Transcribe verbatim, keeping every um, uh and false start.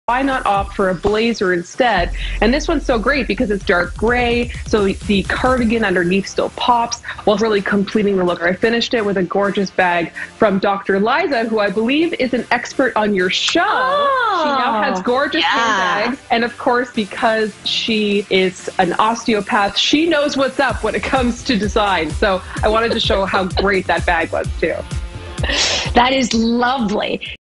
why not opt for a blazer instead? And this one's so great because it's dark gray, so the cardigan underneath still pops while really completing the look. I finished it with a gorgeous bag from Doctor Liza, who I believe is an expert on your show. Oh, she now has gorgeous yeah. handbags. And of course, because she is an osteopath, she knows what's up when it comes to design. So I wanted to show how great that bag was too. That is lovely.